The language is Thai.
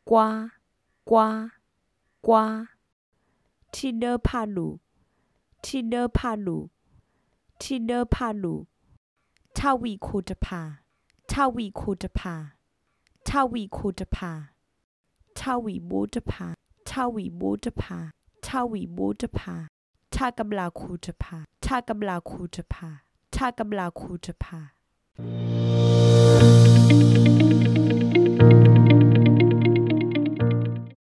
瓜瓜瓜 tidur palu tidur palu tidur palu ทวีคูณภาทวีคูณภาทวีคูณภาทวีบูตภาทวีบูตภาทวีบูตภาถ้ากำลังคูณภาถ้ากำลังคูณภาถ้ากำลังคูณภา